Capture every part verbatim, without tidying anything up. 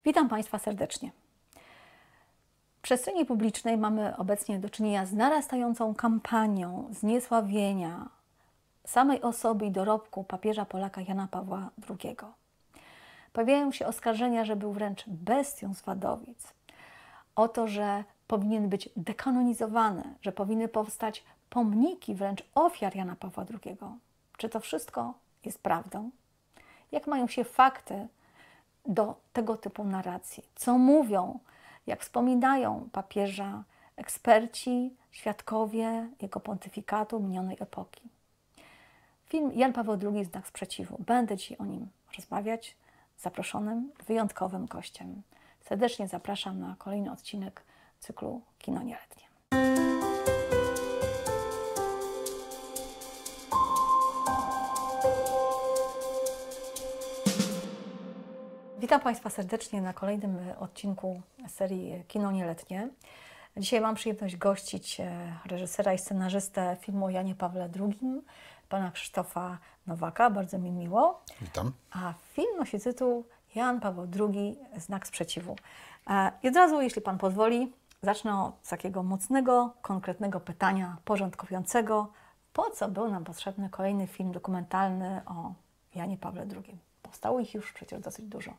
Witam Państwa serdecznie. W przestrzeni publicznej mamy obecnie do czynienia z narastającą kampanią zniesławienia samej osoby i dorobku papieża Polaka Jana Pawła drugiego. Pojawiają się oskarżenia, że był wręcz bestią z Wadowic, o to, że powinien być dekanonizowany, że powinny powstać pomniki wręcz ofiar Jana Pawła drugiego. Czy to wszystko jest prawdą? Jak mają się fakty do tego typu narracji? Co mówią, jak wspominają papieża eksperci, świadkowie jego pontyfikatu minionej epoki? Film Jan Paweł drugi Znak sprzeciwu. Będę Ci o nim rozmawiać z zaproszonym, wyjątkowym gościem. Serdecznie zapraszam na kolejny odcinek cyklu Kino Nieletnie. Witam Państwa serdecznie na kolejnym odcinku serii Kino Nieletnie. Dzisiaj mam przyjemność gościć reżysera i scenarzystę filmu o Janie Pawle drugim, pana Krzysztofa Nowaka. Bardzo mi miło. Witam. A film nosi tytuł Jan Paweł drugi Znak sprzeciwu. I od razu, jeśli Pan pozwoli, zacznę od takiego mocnego, konkretnego pytania porządkującego. Po co był nam potrzebny kolejny film dokumentalny o Janie Pawle drugim? Powstało ich już przecież dosyć dużo.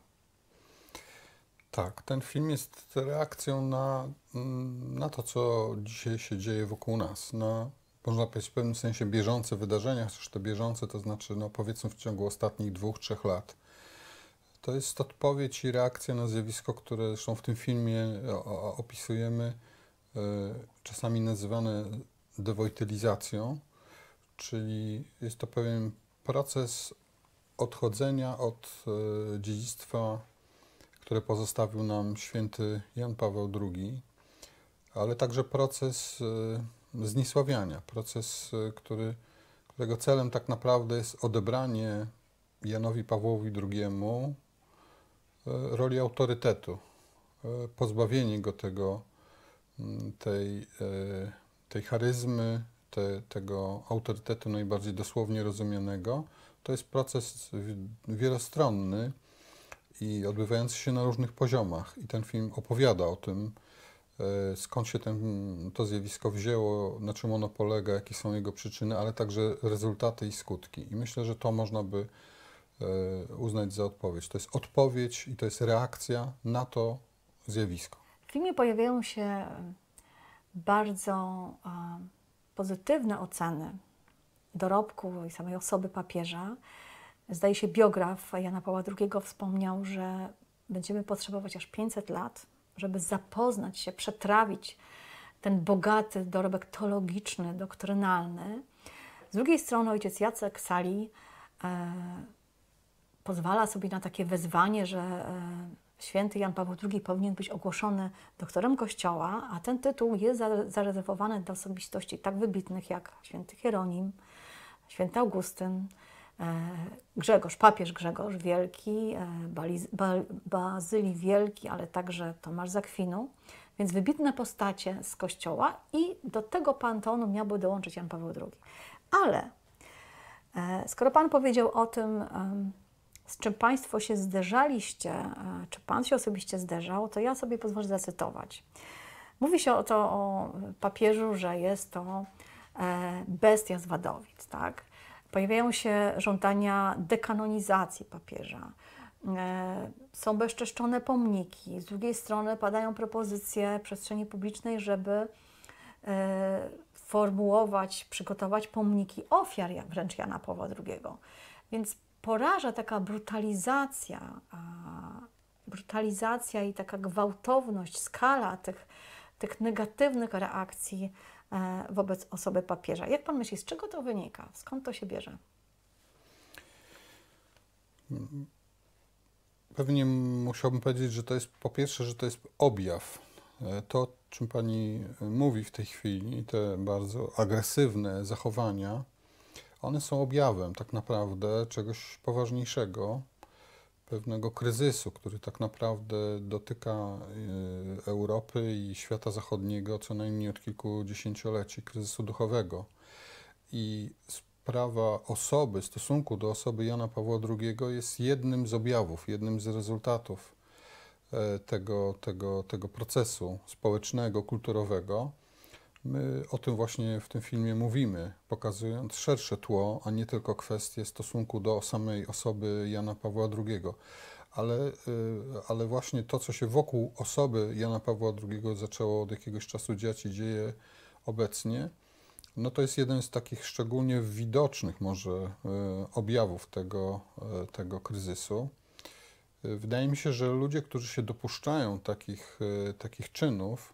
Tak, ten film jest reakcją na, na to, co dzisiaj się dzieje wokół nas. Na, można powiedzieć, w pewnym sensie bieżące wydarzenia, chociaż te bieżące to znaczy, no powiedzmy w ciągu ostatnich dwóch, trzech lat. To jest odpowiedź i reakcja na zjawisko, które zresztą w tym filmie opisujemy, czasami nazywane dewojtylizacją, czyli jest to pewien proces odchodzenia od dziedzictwa, które pozostawił nam święty Jan Paweł drugi, ale także proces zniesławiania, proces, który, którego celem tak naprawdę jest odebranie Janowi Pawłowi drugiemu roli autorytetu, pozbawienie go tego, tej, tej charyzmy, te, tego autorytetu najbardziej dosłownie rozumianego. To jest proces wielostronny i odbywający się na różnych poziomach. I ten film opowiada o tym, skąd się ten, to zjawisko wzięło, na czym ono polega, jakie są jego przyczyny, ale także rezultaty i skutki. I myślę, że to można by uznać za odpowiedź. To jest odpowiedź i to jest reakcja na to zjawisko. W filmie pojawiają się bardzo pozytywne oceny dorobku i samej osoby papieża. Zdaje się, biograf Jana Pawła drugiego wspomniał, że będziemy potrzebować aż pięćset lat, żeby zapoznać się, przetrawić ten bogaty dorobek teologiczny, doktrynalny. Z drugiej strony ojciec Jacek Sali e, pozwala sobie na takie wezwanie, że e, święty Jan Paweł drugi powinien być ogłoszony doktorem Kościoła, a ten tytuł jest za, zarezerwowany dla osobistości tak wybitnych jak święty Hieronim, święty Augustyn, Grzegorz, papież Grzegorz Wielki, Bazylii Wielki, ale także Tomasz z Akwinu, więc wybitne postacie z Kościoła i do tego panteonu miałby dołączyć Jan Paweł drugi. Ale skoro Pan powiedział o tym, z czym Państwo się zderzaliście, czy Pan się osobiście zderzał, to ja sobie pozwolę zacytować. Mówi się o to o papieżu, że jest to bestia z Wadowic, tak? Pojawiają się żądania dekanonizacji papieża. Są bezczeszczone pomniki. Z drugiej strony padają propozycje w przestrzeni publicznej, żeby formułować, przygotować pomniki ofiar wręcz Jana Pawła drugiego. Więc poraża taka brutalizacja, brutalizacja i taka gwałtowność, skala tych, tych negatywnych reakcji wobec osoby papieża. Jak Pan myśli, z czego to wynika? Skąd to się bierze? Pewnie musiałbym powiedzieć, że to jest po pierwsze, że to jest objaw. To, o czym Pani mówi w tej chwili, te bardzo agresywne zachowania, one są objawem tak naprawdę czegoś poważniejszego, pewnego kryzysu, który tak naprawdę dotyka Europy i świata zachodniego co najmniej od kilkudziesięcioleci, kryzysu duchowego. I sprawa osoby, stosunku do osoby Jana Pawła drugiego jest jednym z objawów, jednym z rezultatów tego, tego, tego procesu społecznego, kulturowego. My o tym właśnie w tym filmie mówimy, pokazując szersze tło, a nie tylko kwestię stosunku do samej osoby Jana Pawła drugiego. Ale, ale właśnie to, co się wokół osoby Jana Pawła drugiego zaczęło od jakiegoś czasu dziać i dzieje obecnie, no to jest jeden z takich szczególnie widocznych może objawów tego, tego kryzysu. Wydaje mi się, że ludzie, którzy się dopuszczają takich, takich czynów,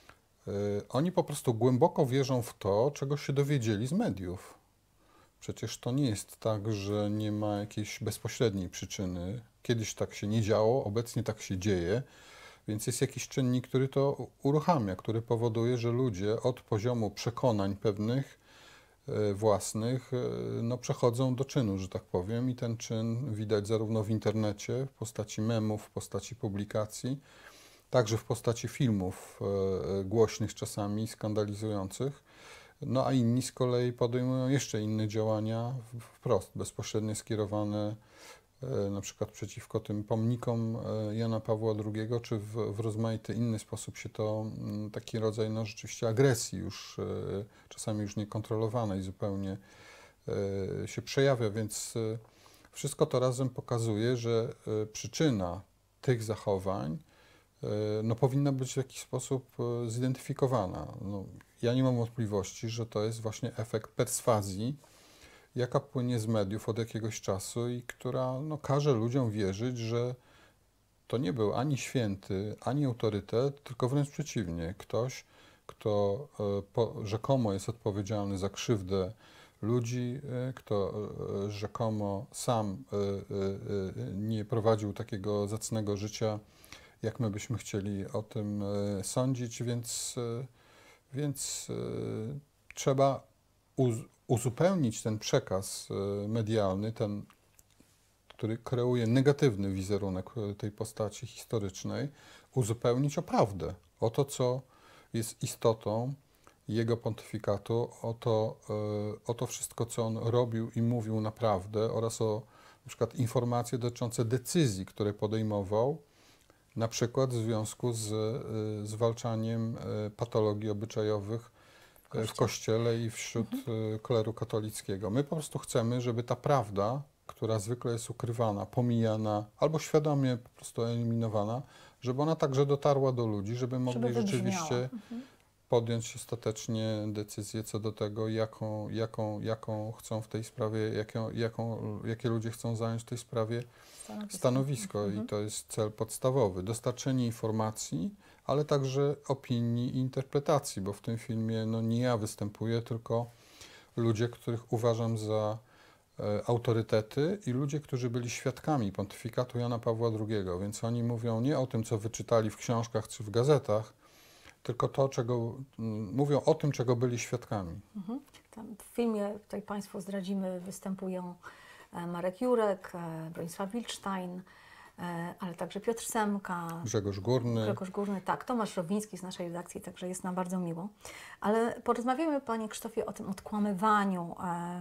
oni po prostu głęboko wierzą w to, czego się dowiedzieli z mediów. Przecież to nie jest tak, że nie ma jakiejś bezpośredniej przyczyny. Kiedyś tak się nie działo, obecnie tak się dzieje, więc jest jakiś czynnik, który to uruchamia, który powoduje, że ludzie od poziomu przekonań pewnych własnych no, przechodzą do czynu, że tak powiem, i ten czyn widać zarówno w internecie, w postaci memów, w postaci publikacji, także w postaci filmów e, głośnych czasami, skandalizujących, no a inni z kolei podejmują jeszcze inne działania wprost, bezpośrednio skierowane e, na przykład przeciwko tym pomnikom e, Jana Pawła drugiego, czy w, w rozmaity inny sposób się to, m, taki rodzaj no, rzeczywiście agresji już, e, czasami już niekontrolowanej zupełnie e, się przejawia, więc e, wszystko to razem pokazuje, że e, przyczyna tych zachowań no, powinna być w jakiś sposób zidentyfikowana. No, ja nie mam wątpliwości, że to jest właśnie efekt perswazji, jaka płynie z mediów od jakiegoś czasu i która no, każe ludziom wierzyć, że to nie był ani święty, ani autorytet, tylko wręcz przeciwnie. Ktoś, kto po, rzekomo jest odpowiedzialny za krzywdę ludzi, kto rzekomo sam nie prowadził takiego zacnego życia, jak my byśmy chcieli o tym sądzić, więc, więc trzeba uzupełnić ten przekaz medialny, ten, który kreuje negatywny wizerunek tej postaci historycznej, uzupełnić o prawdę, o to, co jest istotą jego pontyfikatu, o to, o to wszystko, co on robił i mówił naprawdę, oraz o na przykład informacje dotyczące decyzji, które podejmował, na przykład w związku z y, zwalczaniem y, patologii obyczajowych y, w Kościele i wśród mhm. y, kleru katolickiego. My po prostu chcemy, żeby ta prawda, która zwykle jest ukrywana, pomijana albo świadomie po prostu eliminowana, żeby ona także dotarła do ludzi, żeby mogli żeby rzeczywiście mhm. podjąć ostatecznie decyzję co do tego, jaką, jaką, jaką chcą w tej sprawie, jaką, jaką, jakie ludzie chcą zająć w tej sprawie stanowisko. stanowisko. Mhm. I to jest cel podstawowy. Dostarczenie informacji, ale także opinii i interpretacji, bo w tym filmie no, nie ja występuję, tylko ludzie, których uważam za e, autorytety i ludzie, którzy byli świadkami pontyfikatu Jana Pawła drugiego, więc oni mówią nie o tym, co wyczytali w książkach czy w gazetach, tylko to, czego mówią o tym, czego byli świadkami. Mhm. Tam w filmie, tutaj Państwu zdradzimy, występują Marek Jurek, Bronisław Wilczstein, ale także Piotr Semka, Grzegorz Górny. Grzegorz Górny, tak, Tomasz Rowiński z naszej redakcji, także jest nam bardzo miło. Ale porozmawiamy, Panie Krzysztofie, o tym odkłamywaniu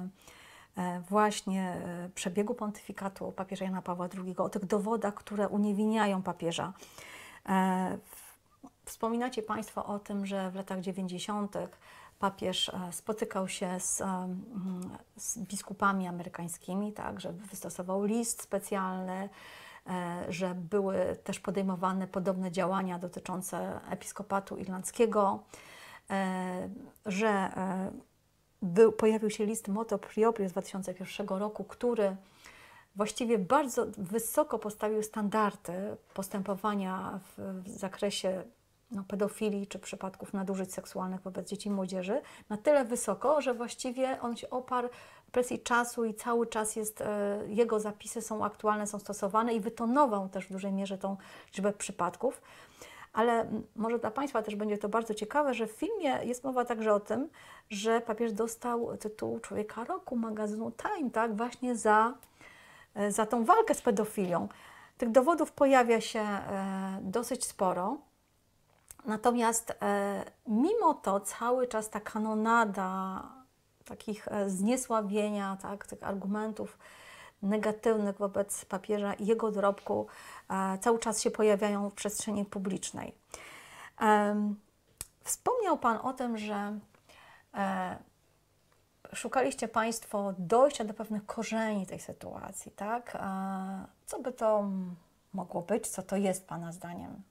właśnie przebiegu pontyfikatu papieża Jana Pawła drugiego, o tych dowodach, które uniewinniają papieża. Wspominacie Państwo o tym, że w latach dziewięćdziesiątych papież spotykał się z, z biskupami amerykańskimi, tak, że wystosował list specjalny, że były też podejmowane podobne działania dotyczące episkopatu irlandzkiego, że był, pojawił się list Motu Proprio z dwa tysiące pierwszego roku, który właściwie bardzo wysoko postawił standardy postępowania w, w zakresie no, pedofilii czy przypadków nadużyć seksualnych wobec dzieci i młodzieży na tyle wysoko, że właściwie on się oparł presji czasu i cały czas jest, e, jego zapisy są aktualne, są stosowane i wytonował też w dużej mierze tą liczbę przypadków. Ale może dla Państwa też będzie to bardzo ciekawe, że w filmie jest mowa także o tym, że papież dostał tytuł Człowieka Roku magazynu Time, tak, właśnie za, za tą walkę z pedofilią. Tych dowodów pojawia się e, dosyć sporo. Natomiast e, mimo to cały czas ta kanonada takich e, zniesławienia, tak, tych argumentów negatywnych wobec papieża i jego dorobku e, cały czas się pojawiają w przestrzeni publicznej. E, wspomniał Pan o tym, że e, szukaliście Państwo dojścia do pewnych korzeni tej sytuacji, tak? E, co by to mogło być? Co to jest Pana zdaniem?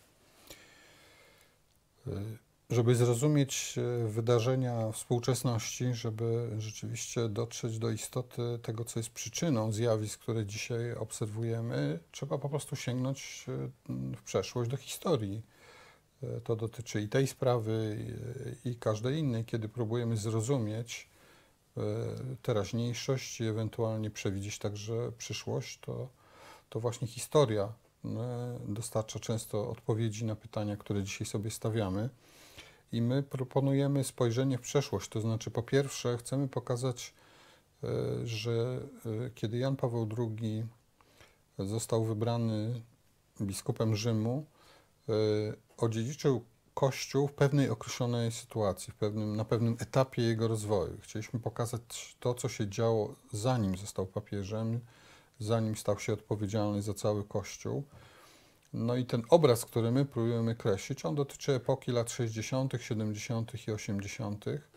Żeby zrozumieć wydarzenia współczesności, żeby rzeczywiście dotrzeć do istoty tego, co jest przyczyną zjawisk, które dzisiaj obserwujemy, trzeba po prostu sięgnąć w przeszłość, do historii. To dotyczy i tej sprawy, i każdej innej, kiedy próbujemy zrozumieć teraźniejszość i ewentualnie przewidzieć także przyszłość, to, to właśnie historia dostarcza często odpowiedzi na pytania, które dzisiaj sobie stawiamy. I my proponujemy spojrzenie w przeszłość, to znaczy po pierwsze chcemy pokazać, że kiedy Jan Paweł drugi został wybrany biskupem Rzymu, odziedziczył Kościół w pewnej określonej sytuacji, w pewnym, na pewnym etapie jego rozwoju. Chcieliśmy pokazać to, co się działo zanim został papieżem, zanim stał się odpowiedzialny za cały Kościół. No i ten obraz, który my próbujemy kreślić, on dotyczy epoki lat sześćdziesiątych, siedemdziesiątych i osiemdziesiątych.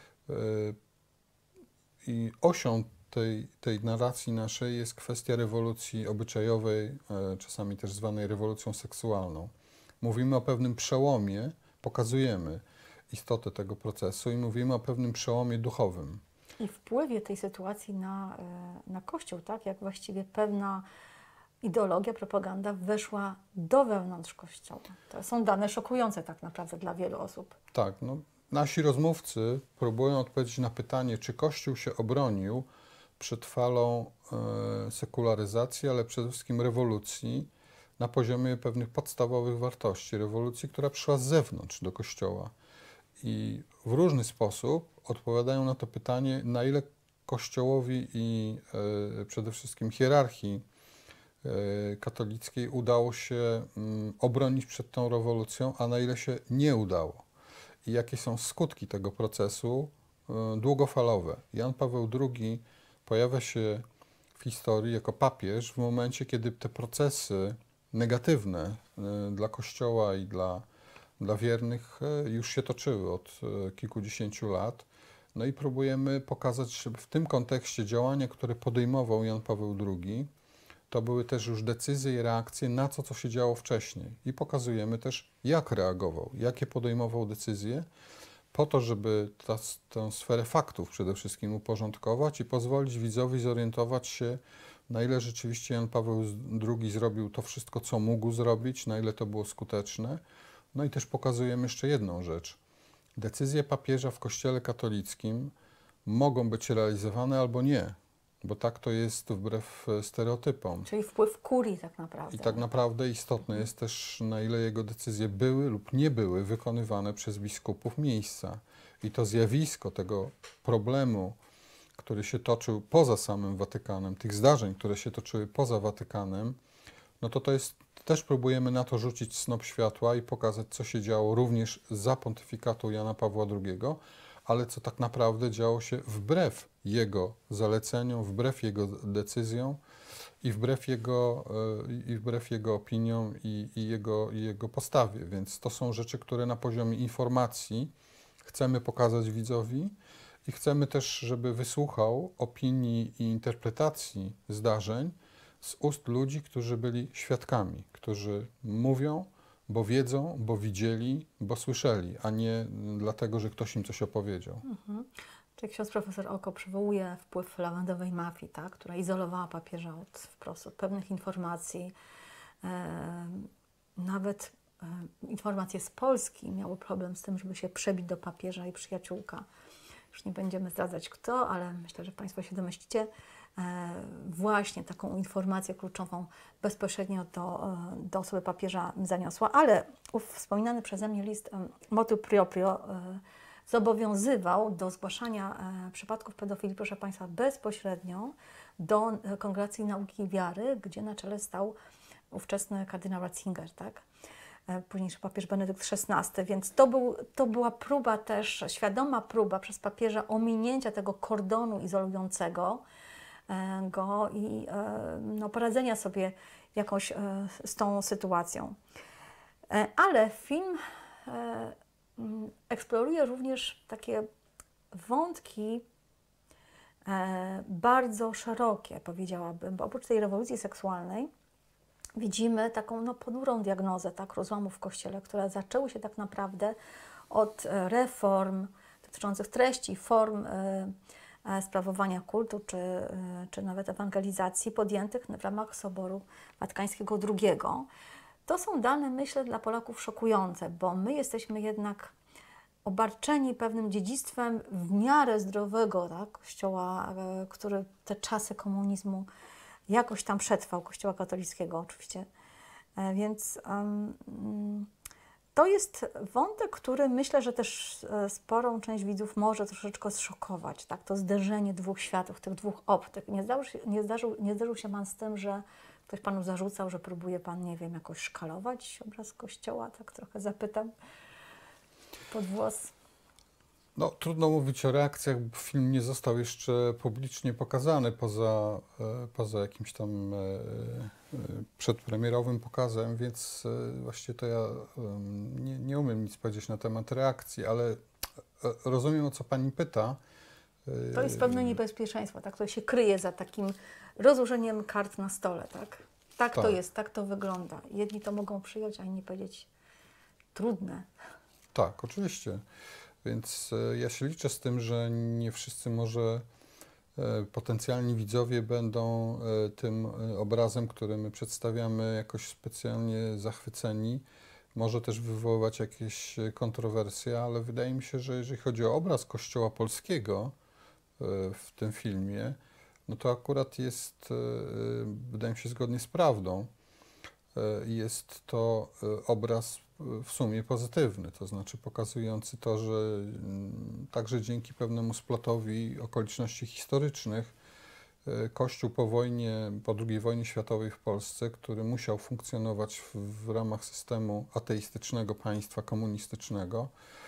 I osią tej, tej narracji naszej jest kwestia rewolucji obyczajowej, czasami też zwanej rewolucją seksualną. Mówimy o pewnym przełomie, pokazujemy istotę tego procesu i mówimy o pewnym przełomie duchowym. I wpływie tej sytuacji na, na Kościół, tak? Jak właściwie pewna ideologia, propaganda weszła do wewnątrz Kościoła. To są dane szokujące tak naprawdę dla wielu osób. Tak, no, nasi rozmówcy próbują odpowiedzieć na pytanie, czy Kościół się obronił przed falą e, sekularyzacji, ale przede wszystkim rewolucji na poziomie pewnych podstawowych wartości. Rewolucji, która przyszła z zewnątrz do Kościoła. I w różny sposób odpowiadają na to pytanie, na ile Kościołowi i e, przede wszystkim hierarchii e, katolickiej udało się m, obronić przed tą rewolucją, a na ile się nie udało. I jakie są skutki tego procesu e, długofalowe. Jan Paweł drugi pojawia się w historii jako papież w momencie, kiedy te procesy negatywne e, dla Kościoła i dla dla wiernych już się toczyły od kilkudziesięciu lat. No i próbujemy pokazać, że w tym kontekście działania, które podejmował Jan Paweł drugi, to były też już decyzje i reakcje na to, co się działo wcześniej. I pokazujemy też, jak reagował, jakie podejmował decyzje, po to, żeby ta, tę sferę faktów przede wszystkim uporządkować i pozwolić widzowi zorientować się, na ile rzeczywiście Jan Paweł drugi zrobił to wszystko, co mógł zrobić, na ile to było skuteczne. No i też pokazujemy jeszcze jedną rzecz. Decyzje papieża w Kościele katolickim mogą być realizowane albo nie, bo tak to jest wbrew stereotypom. Czyli wpływ kurii tak naprawdę. I tak naprawdę istotne jest też, na ile jego decyzje były lub nie były wykonywane przez biskupów miejsca. I to zjawisko tego problemu, który się toczył poza samym Watykanem, tych zdarzeń, które się toczyły poza Watykanem, no to to jest, też próbujemy na to rzucić snop światła i pokazać, co się działo również za pontyfikatu Jana Pawła drugiego, ale co tak naprawdę działo się wbrew jego zaleceniom, wbrew jego decyzjom i wbrew jego, i wbrew jego opiniom i, i, jego, i jego postawie. Więc to są rzeczy, które na poziomie informacji chcemy pokazać widzowi i chcemy też, żeby wysłuchał opinii i interpretacji zdarzeń z ust ludzi, którzy byli świadkami, którzy mówią, bo wiedzą, bo widzieli, bo słyszeli, a nie dlatego, że ktoś im coś opowiedział. Mhm. Czyli ksiądz profesor Oko przywołuje wpływ lawendowej mafii, tak, która izolowała papieża od, wprost od pewnych informacji. E, nawet e, informacje z Polski miały problem z tym, żeby się przebić do papieża i przyjaciółka. Już nie będziemy zdradzać kto, ale myślę, że Państwo się domyślicie. E, właśnie taką informację kluczową bezpośrednio do, e, do osoby papieża zaniosła. Ale ów wspominany przeze mnie list e, motu proprio e, zobowiązywał do zgłaszania e, przypadków pedofilii, proszę Państwa, bezpośrednio do e, Kongregacji Nauki i Wiary, gdzie na czele stał ówczesny kardynał Ratzinger, tak? E, późniejszy papież Benedykt szesnasty, więc to, był, to była próba też, świadoma próba przez papieża ominięcia tego kordonu izolującego e, go i e, no, poradzenia sobie jakoś e, z tą sytuacją. E, ale film e, m, eksploruje również takie wątki e, bardzo szerokie, powiedziałabym, bo oprócz tej rewolucji seksualnej widzimy taką no, ponurą diagnozę tak, rozłamów w Kościele, które zaczęły się tak naprawdę od e, reform dotyczących treści, form e, e, sprawowania kultu, czy, e, czy nawet ewangelizacji podjętych w ramach Soboru Watykańskiego drugiego. To są dane, myślę, dla Polaków szokujące, bo my jesteśmy jednak obarczeni pewnym dziedzictwem w miarę zdrowego tak, Kościoła, e, który te czasy komunizmu jakoś tam przetrwał, Kościoła katolickiego oczywiście. E, więc um, to jest wątek, który myślę, że też e, sporą część widzów może troszeczkę zszokować. Tak? To zderzenie dwóch światów, tych dwóch optyk. Nie zdarzył, się, nie, zdarzył, nie zdarzył się Pan z tym, że ktoś Panu zarzucał, że próbuje Pan, nie wiem, jakoś szkalować obraz Kościoła? Tak trochę zapytam pod włos. No, trudno mówić o reakcjach, bo film nie został jeszcze publicznie pokazany poza, e, poza jakimś tam e, e, przedpremierowym pokazem, więc e, właściwie to ja e, nie, nie umiem nic powiedzieć na temat reakcji, ale e, rozumiem, o co Pani pyta. To jest pewne niebezpieczeństwo, tak? To się kryje za takim rozłożeniem kart na stole, tak? Tak, Tak. to jest, tak to wygląda. Jedni to mogą przyjąć, a inni powiedzieć trudne. Tak, oczywiście. Więc e, ja się liczę z tym, że nie wszyscy może e, potencjalni widzowie będą e, tym e, obrazem, który my przedstawiamy, jakoś specjalnie zachwyceni. Może też wywoływać jakieś e, kontrowersje, ale wydaje mi się, że jeżeli chodzi o obraz Kościoła polskiego e, w tym filmie, no to akurat jest, e, wydaje mi się, zgodnie z prawdą. E, Jest to e, obraz e, w sumie pozytywny, to znaczy pokazujący to, że mm, także dzięki pewnemu splotowi okoliczności historycznych e, Kościół po wojnie, po drugiej wojnie światowej w Polsce, który musiał funkcjonować w, w ramach systemu ateistycznego państwa komunistycznego,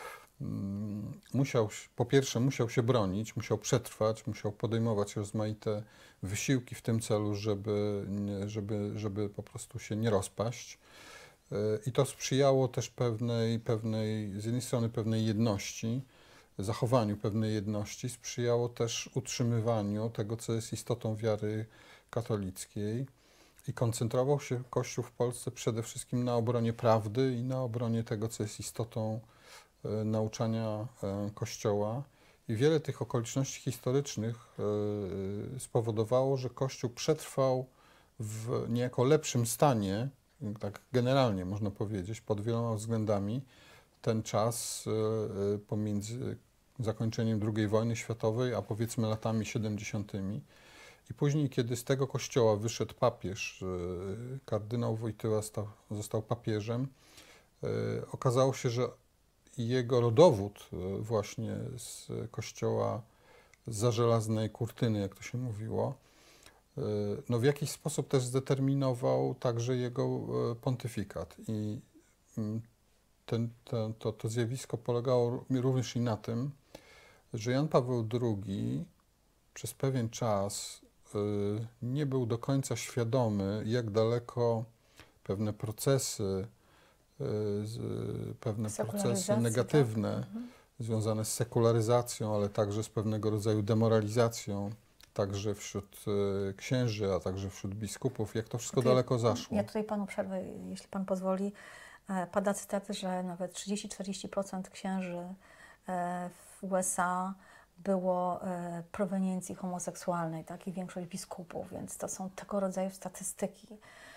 mm, musiał, się- po pierwsze musiał się bronić, musiał przetrwać, musiał podejmować rozmaite wysiłki w tym celu, żeby, nie- żeby, żeby po prostu się nie rozpaść. E, I to sprzyjało też pewnej, pewnej, z jednej strony pewnej jedności, zachowaniu pewnej jedności, sprzyjało też utrzymywaniu tego, co jest istotą wiary katolickiej. I koncentrował się Kościół w Polsce przede wszystkim na obronie prawdy i na obronie tego, co jest istotą e, nauczania e, Kościoła. I wiele tych okoliczności historycznych e, spowodowało, że Kościół przetrwał w niejako lepszym stanie, tak generalnie można powiedzieć, pod wieloma względami, ten czas e, e, pomiędzy zakończeniem drugiej wojny światowej, a powiedzmy latami siedemdziesiątymi. I później, kiedy z tego kościoła wyszedł papież, e, kardynał Wojtyła stał, został papieżem, e, okazało się, że jego rodowód e, właśnie z kościoła za żelaznej kurtyny, jak to się mówiło, e, no w jakiś sposób też zdeterminował także jego e, pontyfikat. I mm, ten, ten, to, to zjawisko polegało również i na tym, że Jan Paweł drugi przez pewien czas y, nie był do końca świadomy, jak daleko pewne procesy, y, z, pewne procesy Sekularyzacja, negatywne tak? Mhm. związane z sekularyzacją, ale także z pewnego rodzaju demoralizacją, także wśród y, księży, a także wśród biskupów, jak to wszystko Tutaj- daleko zaszło. Ja tutaj Panu przerwę, jeśli Pan pozwoli. E, Pada cytat, że nawet trzydzieści do czterdziestu procent księży e, w U S A było e, proweniencji homoseksualnej, tak? I większość biskupów, więc to są tego rodzaju statystyki.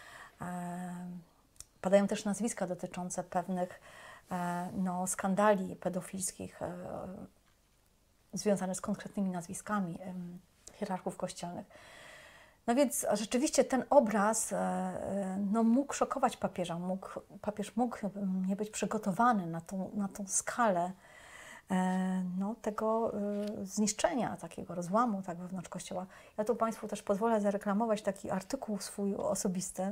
E, Padają też nazwiska dotyczące pewnych e, no, skandali pedofilskich e, związanych z konkretnymi nazwiskami e, hierarchów kościelnych. No więc rzeczywiście ten obraz e, no, mógł szokować papieża. Mógł, papież mógł nie być przygotowany na tą, na tą skalę e, no, tego e, zniszczenia, takiego rozłamu tak, wewnątrz Kościoła. Ja tu Państwu też pozwolę zareklamować taki artykuł swój osobisty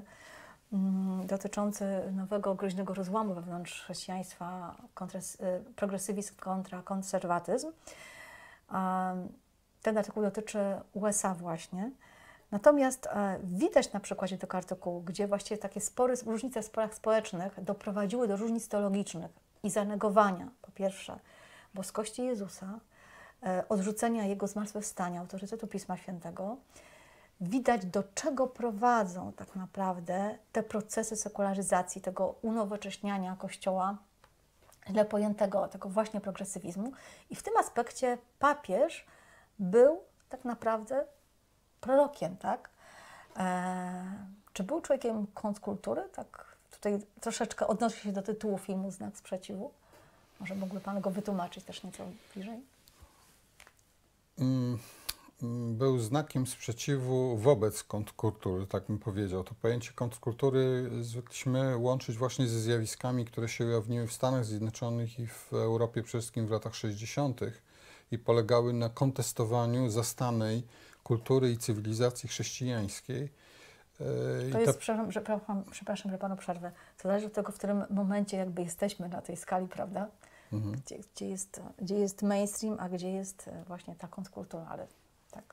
mm, dotyczący nowego groźnego rozłamu wewnątrz chrześcijaństwa, kontres, e, progresywizm kontra konserwatyzm. Um, ten artykuł dotyczy U S A właśnie. Natomiast e, widać na przykładzie tego artykułu, gdzie właściwie takie spory, różnice w sporach społecznych doprowadziły do różnic teologicznych i zanegowania, po pierwsze, boskości Jezusa, e, odrzucenia Jego zmartwychwstania, autorytetu Pisma Świętego, widać, do czego prowadzą tak naprawdę te procesy sekularyzacji, tego unowocześniania Kościoła, źle pojętego, tego właśnie progresywizmu. I w tym aspekcie papież był tak naprawdę prorokiem, tak? Eee, czy był człowiekiem kontrkultury? Tak, tutaj troszeczkę odnosi się do tytułu filmu Znak Sprzeciwu. Może mógłby Pan go wytłumaczyć też nieco bliżej? Mm, był znakiem sprzeciwu wobec kontrkultury, tak bym powiedział. To pojęcie kontrkultury zwykliśmy łączyć właśnie ze zjawiskami, które się ujawniły w Stanach Zjednoczonych i w Europie przede wszystkim w latach sześćdziesiątych i polegały na kontestowaniu zastanej kultury i cywilizacji chrześcijańskiej. To jest, przepraszam, przepraszam, przepraszam, że Panu przerwę, to zależy od tego, w którym momencie jakby jesteśmy na tej skali, prawda? Mhm. Gdzie, gdzie, jest, gdzie jest mainstream, a gdzie jest właśnie ta kontrkultura, ale tak.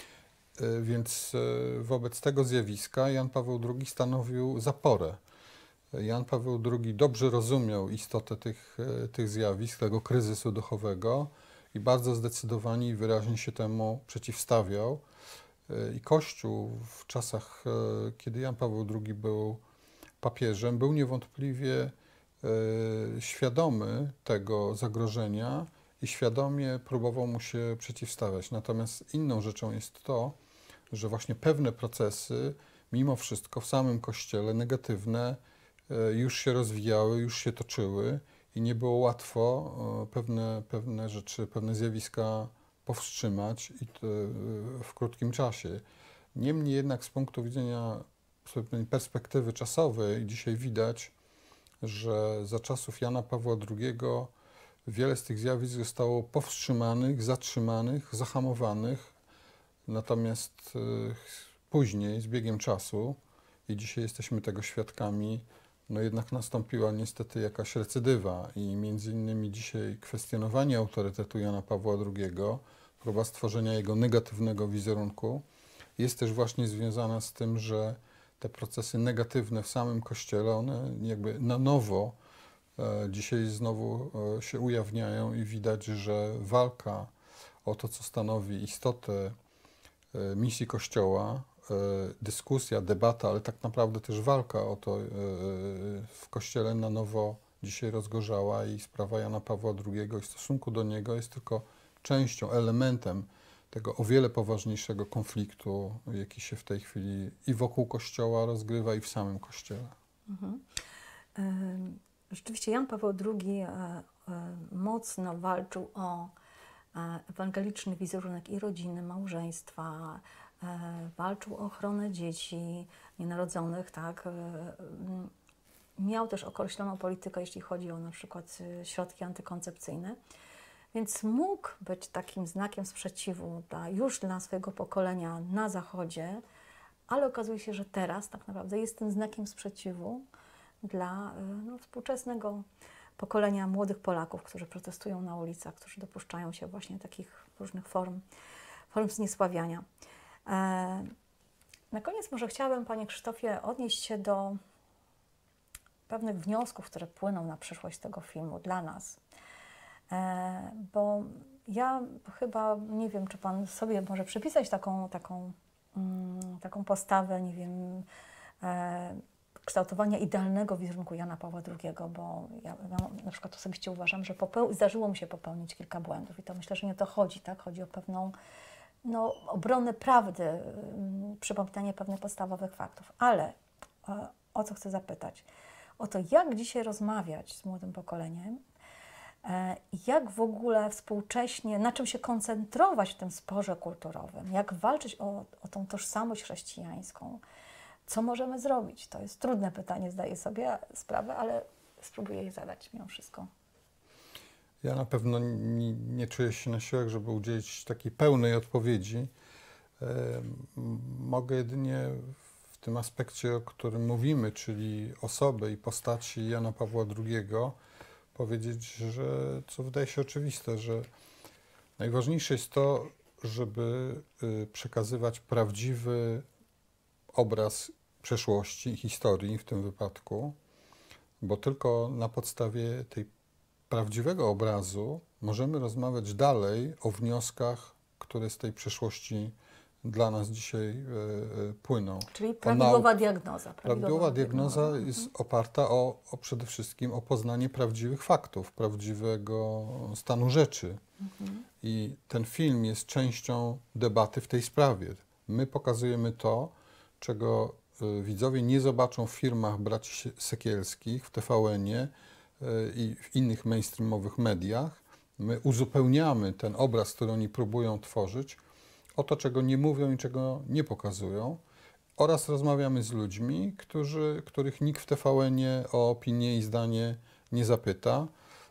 Więc wobec tego zjawiska Jan Paweł drugi stanowił zaporę. Jan Paweł drugi dobrze rozumiał istotę tych, tych zjawisk, tego kryzysu duchowego i bardzo zdecydowanie i wyraźnie się temu przeciwstawiał. I Kościół w czasach, kiedy Jan Paweł drugi był papieżem, był niewątpliwie świadomy tego zagrożenia i świadomie próbował mu się przeciwstawiać. Natomiast inną rzeczą jest to, że właśnie pewne procesy, mimo wszystko w samym Kościele negatywne, już się rozwijały, już się toczyły i nie było łatwo pewne, pewne rzeczy, pewne zjawiska powstrzymać i to w krótkim czasie. Niemniej jednak z punktu widzenia perspektywy czasowej dzisiaj widać, że za czasów Jana Pawła drugiego wiele z tych zjawisk zostało powstrzymanych, zatrzymanych, zahamowanych. Natomiast później, z biegiem czasu, i dzisiaj jesteśmy tego świadkami, no jednak nastąpiła niestety jakaś recydywa i między innymi dzisiaj kwestionowanie autorytetu Jana Pawła drugiego, próba stworzenia jego negatywnego wizerunku jest też właśnie związana z tym, że te procesy negatywne w samym Kościele, one jakby na nowo e, dzisiaj znowu e, się ujawniają i widać, że walka o to, co stanowi istotę e, misji Kościoła, e, dyskusja, debata, ale tak naprawdę też walka o to e, w Kościele na nowo dzisiaj rozgorzała i sprawa Jana Pawła drugiego i w stosunku do niego jest tylko częścią, elementem tego o wiele poważniejszego konfliktu, jaki się w tej chwili i wokół Kościoła rozgrywa, i w samym Kościele. Mhm. Rzeczywiście Jan Paweł drugi mocno walczył o ewangeliczny wizerunek i rodziny, małżeństwa, walczył o ochronę dzieci nienarodzonych, tak. Miał też określoną politykę, jeśli chodzi o na przykład środki antykoncepcyjne. Więc mógł być takim znakiem sprzeciwu dla, już dla swojego pokolenia na Zachodzie, ale okazuje się, że teraz tak naprawdę jest tym znakiem sprzeciwu dla no, współczesnego pokolenia młodych Polaków, którzy protestują na ulicach, którzy dopuszczają się właśnie takich różnych form, form zniesławiania. E, na koniec może chciałabym, Panie Krzysztofie, odnieść się do pewnych wniosków, które płyną na przyszłość tego filmu dla nas. E, bo ja chyba, nie wiem, czy Pan sobie może przypisać taką, taką, mm, taką postawę, nie wiem, e, kształtowania idealnego wizerunku Jana Pawła drugiego, bo ja, ja na przykład osobiście uważam, że popeł- zdarzyło mi się popełnić kilka błędów i to myślę, że nie o to chodzi, tak? Chodzi o pewną no, obronę prawdy, y, przypominanie pewnych podstawowych faktów. Ale e, o co chcę zapytać? O to, jak dzisiaj rozmawiać z młodym pokoleniem, jak w ogóle współcześnie, na czym się koncentrować w tym sporze kulturowym, jak walczyć o, o tą tożsamość chrześcijańską, co możemy zrobić? To jest trudne pytanie, zdaję sobie sprawę, ale spróbuję je zadać mimo wszystko. Ja na pewno nie, nie czuję się na siłach, żeby udzielić takiej pełnej odpowiedzi. E, mogę jedynie w tym aspekcie, o którym mówimy, czyli osoby i postaci Jana Pawła drugiego, powiedzieć, że co wydaje się oczywiste, że najważniejsze jest to, żeby y, przekazywać prawdziwy obraz przeszłości, historii w tym wypadku, bo tylko na podstawie tej prawdziwego obrazu możemy rozmawiać dalej o wnioskach, które z tej przeszłości dla nas dzisiaj y, y, płyną. Czyli prawidłowa diagnoza. Prawidłowa diagnoza jest mhm. oparta o, o przede wszystkim o poznanie prawdziwych faktów, prawdziwego stanu rzeczy. Mhm. I ten film jest częścią debaty w tej sprawie. My pokazujemy to, czego y, widzowie nie zobaczą w filmach braci Sekielskich, w T V N-ie y, i w innych mainstreamowych mediach. My uzupełniamy ten obraz, który oni próbują tworzyć, o to, czego nie mówią i czego nie pokazują. Oraz rozmawiamy z ludźmi, którzy, których nikt w T V N-ie o opinię i zdanie nie zapyta,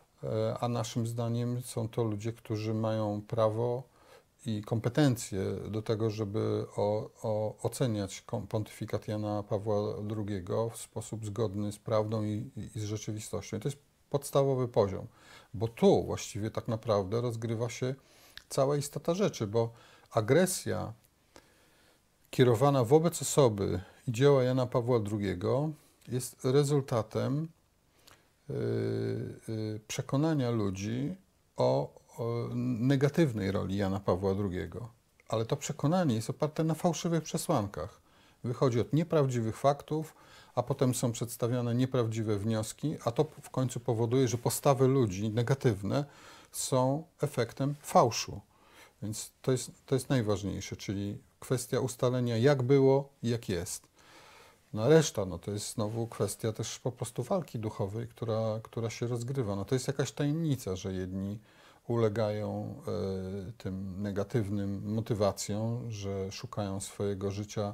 a naszym zdaniem są to ludzie, którzy mają prawo i kompetencje do tego, żeby o, o, oceniać pontyfikat Jana Pawła drugiego w sposób zgodny z prawdą i, i z rzeczywistością. I to jest podstawowy poziom, bo tu właściwie tak naprawdę rozgrywa się cała istota rzeczy, bo agresja kierowana wobec osoby i dzieła Jana Pawła drugiego jest rezultatem yy, yy, przekonania ludzi o, o negatywnej roli Jana Pawła drugiego. Ale to przekonanie jest oparte na fałszywych przesłankach. Wychodzi od nieprawdziwych faktów, a potem są przedstawiane nieprawdziwe wnioski, a to w końcu powoduje, że postawy ludzi negatywne są efektem fałszu. Więc to jest, to jest najważniejsze, czyli kwestia ustalenia, jak było i jak jest. No a reszta, no to jest znowu kwestia też po prostu walki duchowej, która, która się rozgrywa. No to jest jakaś tajemnica, że jedni ulegają y, tym negatywnym motywacjom, że szukają swojego życia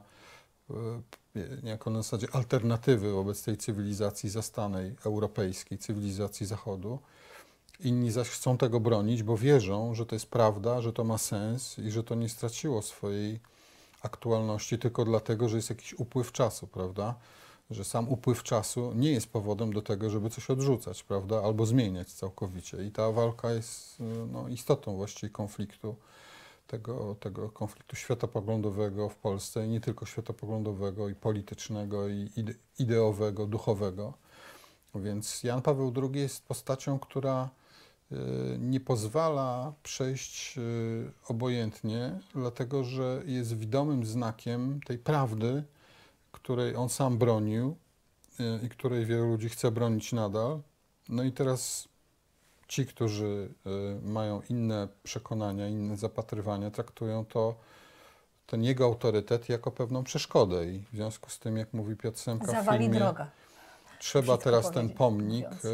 y, jako na zasadzie alternatywy wobec tej cywilizacji zastanej, europejskiej, cywilizacji Zachodu. Inni zaś chcą tego bronić, bo wierzą, że to jest prawda, że to ma sens i że to nie straciło swojej aktualności tylko dlatego, że jest jakiś upływ czasu, prawda? Że sam upływ czasu nie jest powodem do tego, żeby coś odrzucać, prawda? Albo zmieniać całkowicie. I ta walka jest no, istotą właściwie konfliktu, tego, tego konfliktu światopoglądowego w Polsce i nie tylko światopoglądowego, i politycznego, i ide ideowego, duchowego. Więc Jan Paweł drugi jest postacią, która nie pozwala przejść obojętnie, dlatego że jest widomym znakiem tej prawdy, której on sam bronił i której wielu ludzi chce bronić nadal. No i teraz ci, którzy mają inne przekonania, inne zapatrywania, traktują to, ten jego autorytet jako pewną przeszkodę i w związku z tym, jak mówi Piotr Semka w Zawali filmie, droga. trzeba teraz ten pomnik, mówiąc.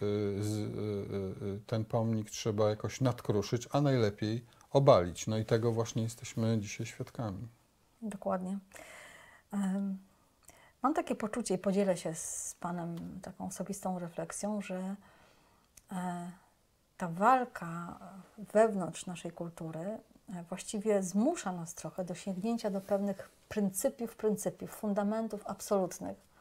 ten pomnik trzeba jakoś nadkruszyć, a najlepiej obalić. No i tego właśnie jesteśmy dzisiaj świadkami. Dokładnie. Um, mam takie poczucie i podzielę się z Panem taką osobistą refleksją, że e, ta walka wewnątrz naszej kultury e, właściwie zmusza nas trochę do sięgnięcia do pewnych pryncypiów, pryncypiów, fundamentów absolutnych.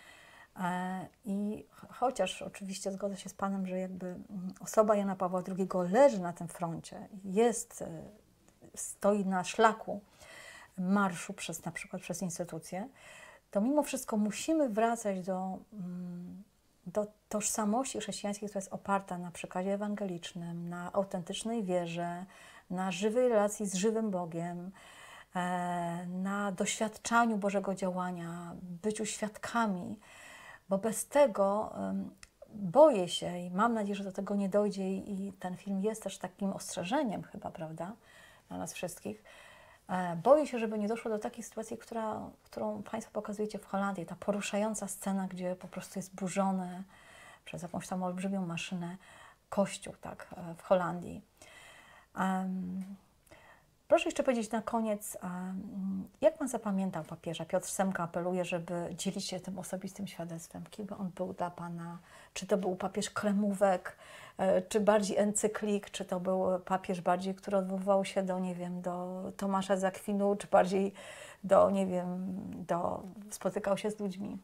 I chociaż oczywiście zgodzę się z Panem, że jakby osoba Jana Pawła drugiego leży na tym froncie, jest, stoi na szlaku marszu przez na przykład przez instytucje, to mimo wszystko musimy wracać do, do tożsamości chrześcijańskiej, która jest oparta na przekazie ewangelicznym, na autentycznej wierze, na żywej relacji z żywym Bogiem, na doświadczaniu Bożego działania, byciu świadkami. Bo bez tego um, boję się i mam nadzieję, że do tego nie dojdzie i ten film jest też takim ostrzeżeniem chyba, prawda, dla nas wszystkich. E, boję się, żeby nie doszło do takiej sytuacji, która, którą Państwo pokazujecie w Holandii, ta poruszająca scena, gdzie po prostu jest burzony przez jakąś tam olbrzymią maszynę kościół, tak, w Holandii. Um, Proszę jeszcze powiedzieć na koniec, jak Pan zapamiętał papieża? Piotr Semka apeluje, żeby dzielić się tym osobistym świadectwem. Kim on był dla Pana? Czy to był papież kremówek, czy bardziej encyklik, czy to był papież bardziej, który odwoływał się do, nie wiem, do Tomasza z Akwinu, czy bardziej do, nie wiem, do, spotykał się z ludźmi?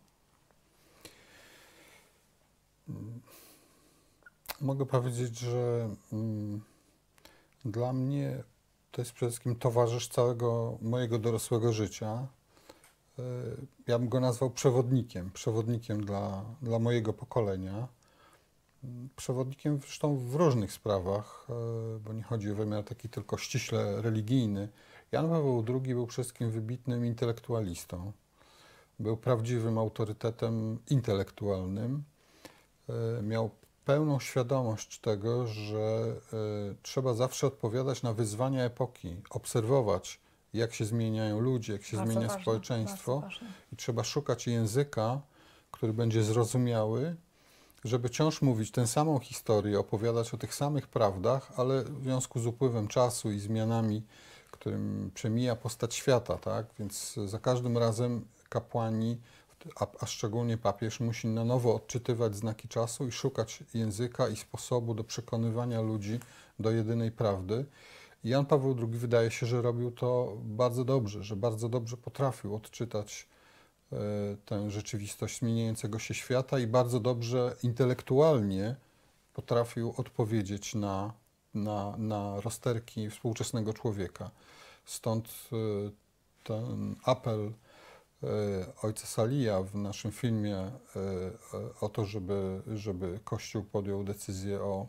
Mogę powiedzieć, że mm, dla mnie to jest przede wszystkim towarzysz całego mojego dorosłego życia. Ja bym go nazwał przewodnikiem, przewodnikiem dla, dla mojego pokolenia. Przewodnikiem zresztą w różnych sprawach, bo nie chodzi o wymiar taki tylko ściśle religijny. Jan Paweł drugi był przede wszystkim wybitnym intelektualistą. Był prawdziwym autorytetem intelektualnym. Miał pełną świadomość tego, że trzeba zawsze odpowiadać na wyzwania epoki, obserwować, jak się zmieniają ludzie, jak się Bardzo zmienia ważne, społeczeństwo bardzo ważne. i trzeba szukać języka, który będzie zrozumiały, żeby wciąż mówić tę samą historię, opowiadać o tych samych prawdach, ale w związku z upływem czasu i zmianami, którym przemija postać świata, tak? Więc za każdym razem kapłani, a, a szczególnie papież, musi na nowo odczytywać znaki czasu i szukać języka i sposobu do przekonywania ludzi do jedynej prawdy. I Jan Paweł drugi wydaje się, że robił to bardzo dobrze, że bardzo dobrze potrafił odczytać e, tę rzeczywistość zmieniającego się świata i bardzo dobrze intelektualnie potrafił odpowiedzieć na, na, na rozterki współczesnego człowieka. Stąd e, ten apel e, ojca Salija w naszym filmie e, o to, żeby, żeby Kościół podjął decyzję o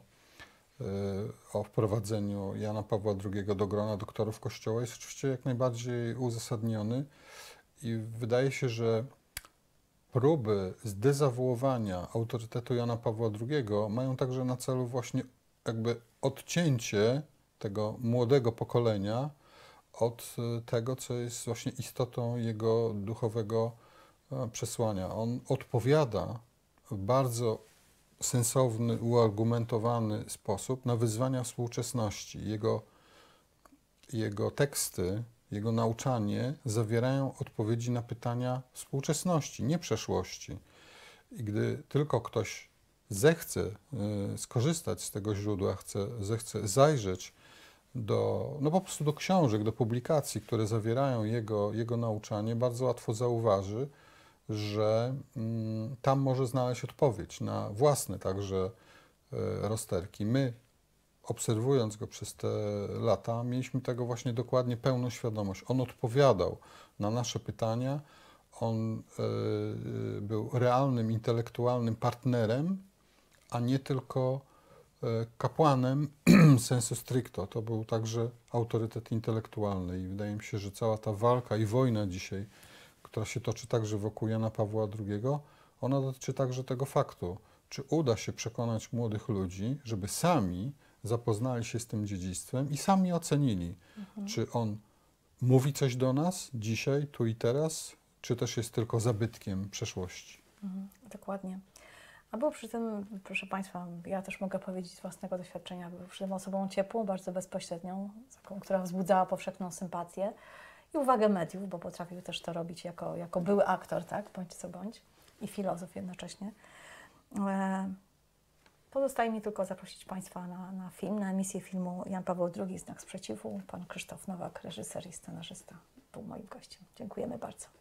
o wprowadzeniu Jana Pawła drugiego do grona doktorów Kościoła jest oczywiście jak najbardziej uzasadniony i wydaje się, że próby zdezawuowania autorytetu Jana Pawła drugiego mają także na celu właśnie jakby odcięcie tego młodego pokolenia od tego, co jest właśnie istotą jego duchowego przesłania. On odpowiada w bardzo sensowny, uargumentowany sposób na wyzwania współczesności. Jego, jego teksty, jego nauczanie zawierają odpowiedzi na pytania współczesności, nie przeszłości. I gdy tylko ktoś zechce y, skorzystać z tego źródła, chce, zechce zajrzeć do, no po prostu do książek, do publikacji, które zawierają jego, jego nauczanie, bardzo łatwo zauważy, że mm, tam może znaleźć odpowiedź na własne także e, rozterki. My, obserwując go przez te lata, mieliśmy tego właśnie dokładnie pełną świadomość. On odpowiadał na nasze pytania, on e, był realnym, intelektualnym partnerem, a nie tylko e, kapłanem sensu stricto. To był także autorytet intelektualny i wydaje mi się, że cała ta walka i wojna dzisiaj, która się toczy także wokół Jana Pawła drugiego, ona dotyczy także tego faktu, czy uda się przekonać młodych ludzi, żeby sami zapoznali się z tym dziedzictwem i sami ocenili, mhm. czy on mówi coś do nas dzisiaj, tu i teraz, czy też jest tylko zabytkiem przeszłości. Mhm, dokładnie. A był przy tym, proszę Państwa, ja też mogę powiedzieć z własnego doświadczenia, był przy tym osobą ciepłą, bardzo bezpośrednią, taką, która wzbudzała powszechną sympatię i uwagę mediów, bo potrafił też to robić jako, jako były aktor, tak, bądź co bądź, i filozof jednocześnie. E, pozostaje mi tylko zaprosić Państwa na, na film, na emisję filmu Jan Paweł drugi, Znak sprzeciwu. Pan Krzysztof Nowak, reżyser i scenarzysta, był moim gościem. Dziękujemy bardzo.